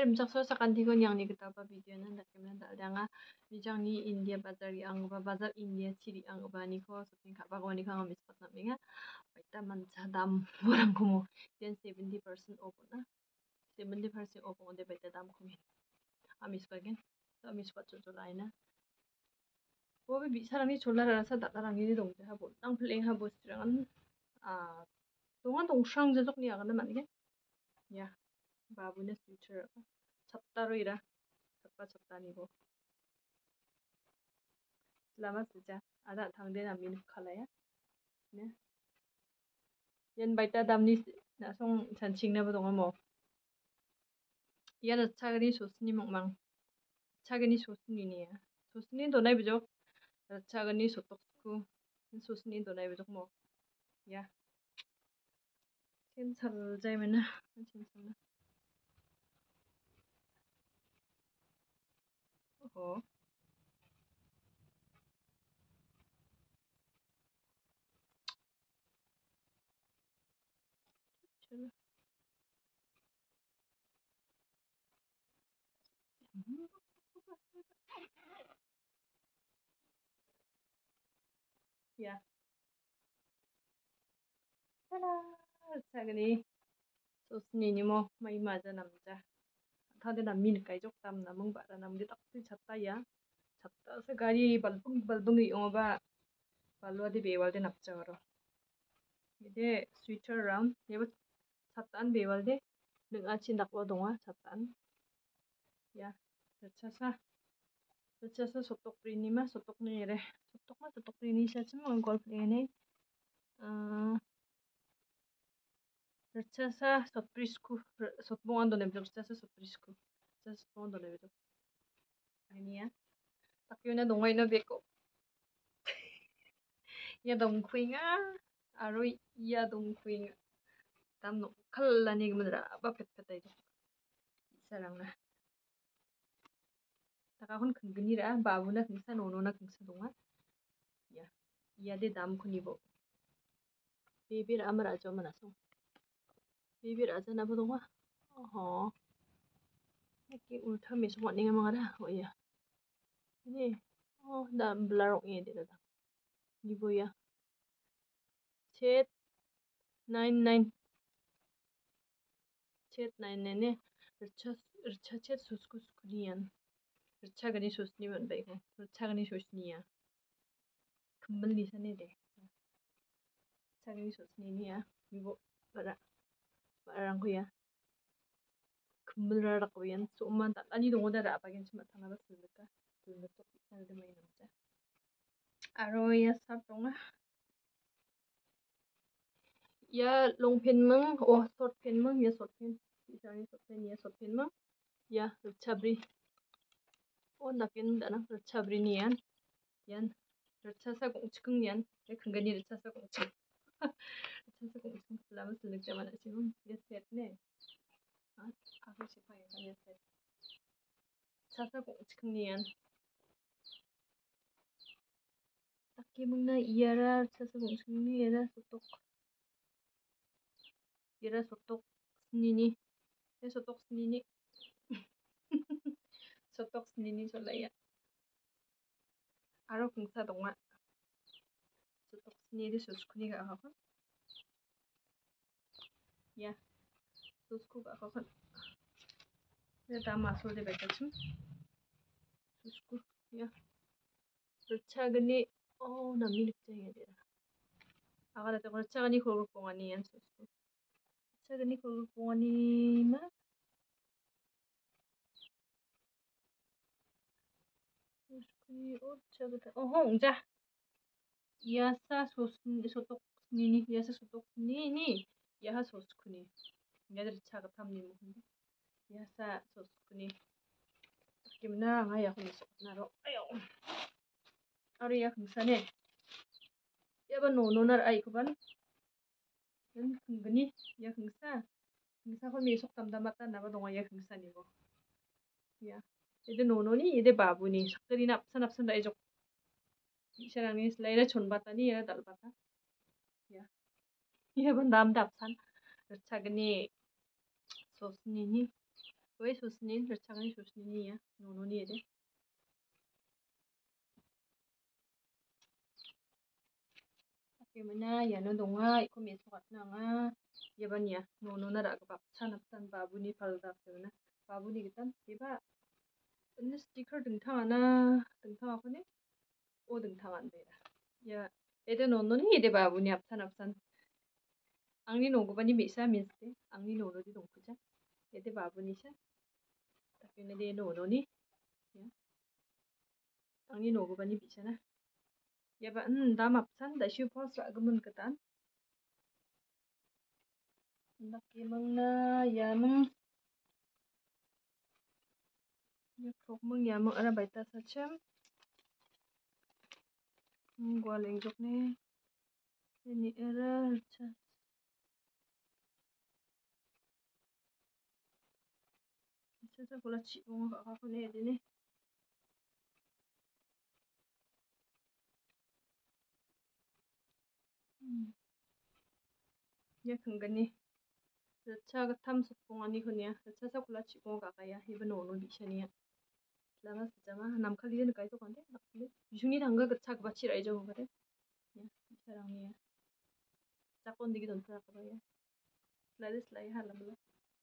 rimsak sa kantigon yang ni kitaba video nan da kemen da danga bijang ni India bazar yang ba bazar India chiri ang ba ni ko so tin ka ba ko ni ka mis pat na minga baita man cha dam murang ko mo 70% off na 70% off on de baita dam ko mi amis bagen amis pat cho lai na wo bi 사람이 졸라라서 나랑 이리 동자 하고 땅 플레잉 하고 스랑 아 동안 동상 저적 니야가는 만게 야 바부네 스위처 쳤다로 이라 쳤다니고 슬라마 쓰자 아다 당대나 미는 칼라야 네 연 바이타 담니 나송 잔칭나부 동안 뭐 야는 차그니 소스니 먹망 차그니 소스니니야 소스니 도나이 부족 차그니 소떡스쿠 소스니 도나이 부족 뭐야 괜찮을 자이면은 괜찮나 어 चलो या 짜라 자그니 소스니니 뭐 마이 맞아 남자 다들 남미는 가이족 담 남은 바라 남기 딱지 잤다야 잤다서 가리 발봉이 오바 발로디 베왈데 납자로 이제 스위처 라운 예버 잤단 베왈데 능아치 낙로 동아 잤단 야 그쳐서 소떡프리니마 소떡니래 소떡프리니 샤츠만 골프리네 어 Rechaza sotprisku sotbongando nebedo rechaza sotprisku rechaza sotbongando nebedo 아니야 학교는 동아이나 뵙고 야 동쿠잉아 아로 야 동쿠잉 담노 칼라니 그문라 바페페다 이제 사랑나 다가훈 근근이라 바부나 근사 노노나 근사 동아 야 야데 담쿠니보 베비를 아무라죠 만나서 베비를 아자나 보동아 어허 이렇게 울타미 소원이가 망하라 어야 ini 나 블라록 얘들다 이거야 챗 99 챗 99네 르차 챗 소스쿠스쿠니안 르차가니 소스니만 베고 르차가니 소스니야 금발 리사네데 차가니 소스니니야 이거 말랑 거야 금발라라고 연 소만 아니 동오다라 아바겐 좀 나타나서 쓸까 둘도 또 비슷한데 많이 남자 아로야 사동아 야 롱펜멍 오 숏펜멍 야 숏펜 이상이 숏펜 야 숏펜멍 야 르차브리 오 나펜 다나 르차브리니안 얀 르차사 공치긍년 근근이 르차사 공치 르차사 공치 라면 슬릭자만 하시면 예셋네 아주 싶어요 예셋 차사 공치긍년 딱히 먹나 이야라 차사 공치긍니 얘라 소똑 스니니 얘 소똑 스니니 소똑 스니니 솔라야 아로 공사 동아 소똑 스니리 소스쿠니가 하고 야 소스쿠가 하고 다 마소데 베타침 소스쿠 야 르차그니 나 미륵쟁이야 되라 아가다 르차그니 고글 봉아니 얀 소스쿠 르차그니 고글 봉아니 마 소스쿠니 차그다 홍자 야사 소톡스니니 야사 소톡스니니 야하 소스쿠니 야들 차가 탐니 뭐근데 야사 소스쿠니 김나 아야 혼서 나로 아요 아리야 금산에 야바 노노날 아이코반 연 근근이 야 금사 홀미 속담담았다 나바 동아 야 금산이고 야 얘들 노노니 얘들 바부니 sak들이 납산 라이족 이사랑이 슬라이라 촌바타니 얘가 달바타 야 얘가 남답산 차그니 소스니니 왜 소스닌 르차가니 소스닌이야 노노니 에데 Bagaimana ya no donga iko meso katna nga ya ban ya no na ra ba sanapsan babuni falda na babuni gitan tiba ini sticker 등탕 하네 오 등탕 안 되라 야 애들 노노니 애들 babuni 앞산 angni nogo bani bisa minste angni nono di dongkuja 애들 babuni sha tapi ne de nono ni ya angni nogo bani bisa na ya ba dam apsan da shu pos ra gumun katan ndak kimang na ya mung ya prok mung ya mung ara baita sachem gua lengjok ne ini era cha cha kula chi bong ka ka ne de ne ya kungani cha ga tham su bong ani khania cha sa kula chi bong ka ya iba nono bi shania lama sejama nam khali ne kai to kan de nakle juni danga ga cha ga chi rai jo ga de ya sarang ni cha kon digi don ta ka ya slide halam la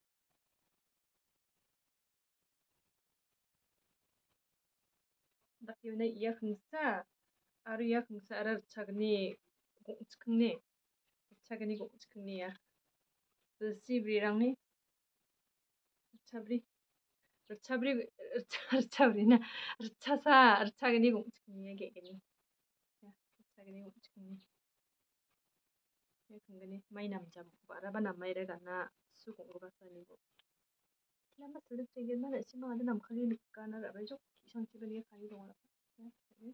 dak yuna iya khungsa aru ya khungsa ara chagni gong chkhne chagni gong chkhni ya sibri rangni chabri chabri chabri na chasa chagni gong chkhni ya ge gni ya chagni gong chkhni ya khungani mai nam jam bara bana mai ra gana su gong ga sani bo lama sulu chege ma da sima da nam khali kana ra ba jok kisang chibani khali dong la ya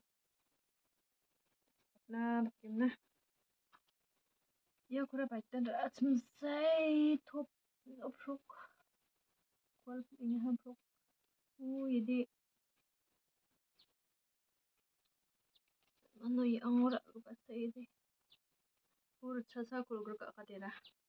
na bakimna ya kura baitan ra chumsai top oprok kwal ini han prok yedi ano yi angora ga basai de or chasa kulgur ka kadera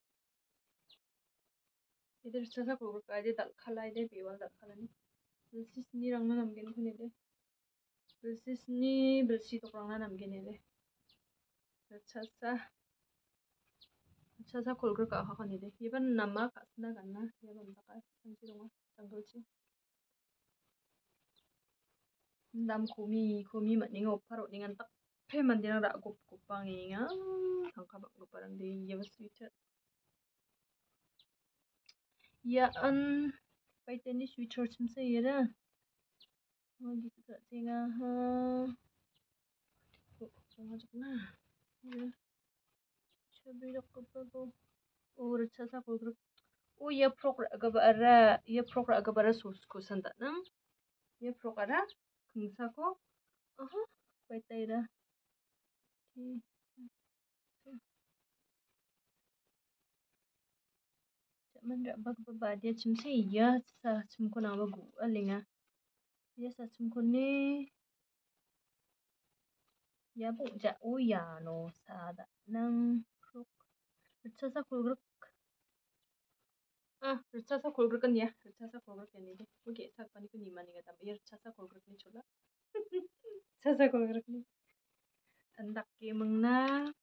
idir chasa kulgur ka de dal khalai de biwal dal khalani bilsis ni rang na namgen khune de bilsis ni bilsi to rang na namgen de chasa chasa kulgur ka khane de iban nama kasna ganna yaban da ka sanchi donga jangalchi dam komi maninga oparo ningan tak pe mandina ra gop gopanginga tangka bang goparang de yaba sweeter ya an paitani sweeter chimse yera magi ka chenga ha chenga jokna chabi rakko or chasa kulgur o ya progra ga bara sus ko sanda nang ya progara kungsa ko aha paitaira man ra bak ba dia chimse ya sa chimko na ba gu alinga ya sa chimko ne ya bu ja o ya no sa da nang prog chasa kulgur chasa kulgur kan ya chasa kulgur kan ni de oke sak pani ko ni mani ga tam ya chasa kulgur ni chola chasa kulgur ni andak ke mangna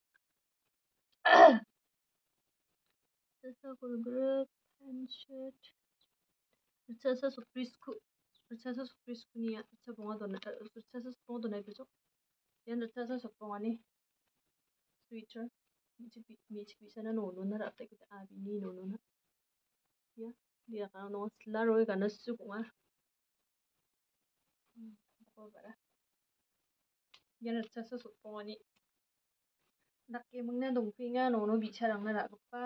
chasa kulgur pant shirt chasa surprise ku ni ya chasa bonga dona bejo yan chasa sokpong ani sweater mi chi sana no no na ra ta ku a bi ni no no na ya dia ka no sla roi ka na su ku ma ko bara yan chasa sokpong ani dak ke mangna dong pi nga no no bi charang na ra pa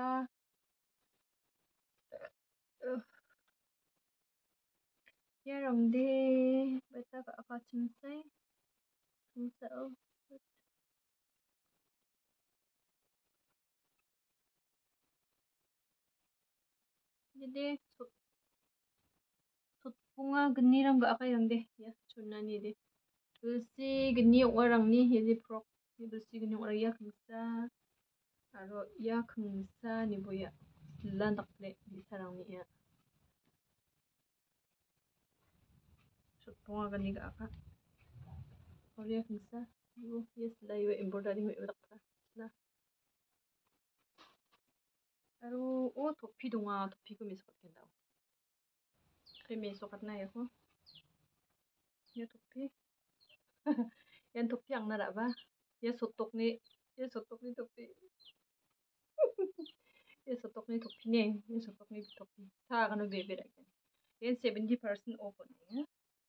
ya rong de beta ka ka chimsai chimsa o jadi bunga geni rang ga ka yang de ya chunna ni de tulsi geni warang ni jadi prok tulsi geni warang ya khungsa aro ya khungsa ni boya lan dak le bi sarang ni ya 동화가니 아까 우리가 근사 이거 yes 나 이거 엠보다리 왜 닥다 나 바로 오 도피 동화 도피 금이 섞인다고 금이 섞었나 이거 얘 도피 얘 도피 안 나라봐 얘 소떡니 얘 소떡니 도피 얘 소떡니 도피네 얘 소떡니 도피 사가는 베베라게 얘 70% 오버네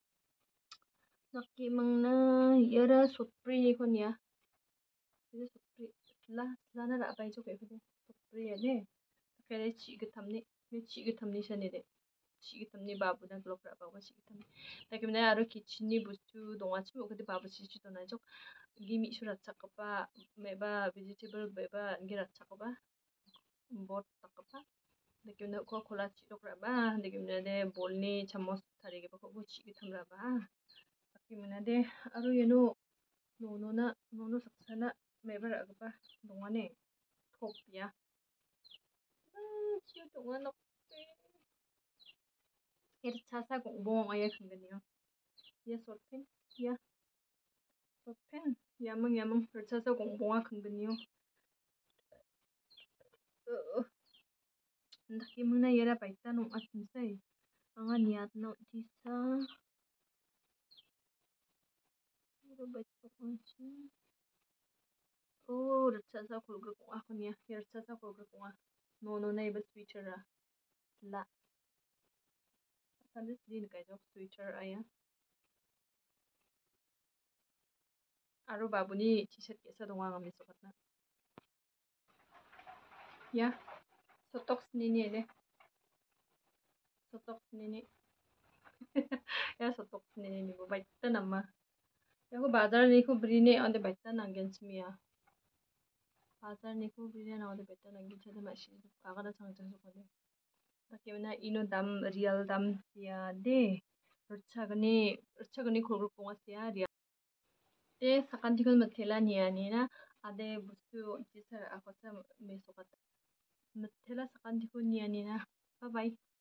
Naki mang na yara sotpri kon ya. Yara sotpri la na ra bai cho kai phade. Sotpri ya ne. Kare chi ga thamni. Me chi ga thamni shani de. Chi ga thamni babu na glok ra ba chi ga thamni. Ta kim na aro kitchen bustu donga chi mo kade babu chi chi dona jok. Gi mi shura chak pa me ba vegetable be ba ngi ra chak ba. Bot tak pa. Ta kim na ko khola chi dok ra ba. Ta kim na de bol ni chamos thari ge ba ko chi ga tham ra ba. Gimana deh, aru yano nono saksana mebar agba dongane top ya. Ciu dongan okpe. Ir chasa gongbong aya khanganiyo. Ya sotpen ya sotpen yamang ir chasa gongbong khanganiyo. Ndak gimana yara baita nong asimsai. Anga niat no disa. Iro baita konsi. Oh, rachasa kulga konga khania. Ir chasa kulga konga. Nono na iba switcher la. Kan din kay jok switcher aya. Aro babuni t-shirt kesa donga ngam sokat na. Ya, sotok nini ede. Sotok nini. Ya sotok nini ni bo baita nama. Ya ko bazar ni ko brine ande baita nangen chmiya. Bazar ni ko brine na ande baita nangen chade mashi. Agada changcha so kode. Takimna ino dam real dam ya de. Rchagani khogru konga siya real. De sakantikon matela niya ni na ade bustu jisar akosa me sokat. Matela sakantikon niya ni na. Bye bye.